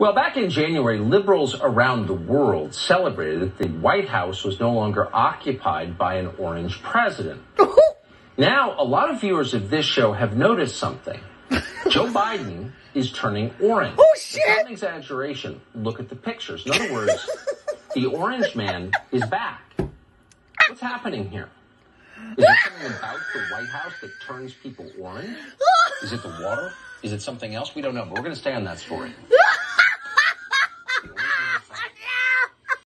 Well, back in January, liberals around the world celebrated that the White House was no longer occupied by an orange president. Now, a lot of viewers of this show have noticed something. Joe Biden is turning orange. Oh, shit! It's not an exaggeration. Look at the pictures. In other words, the orange man is back. What's happening here? Is there something about the White House that turns people orange? Is it the water? Is it something else? We don't know, but we're going to stay on that story.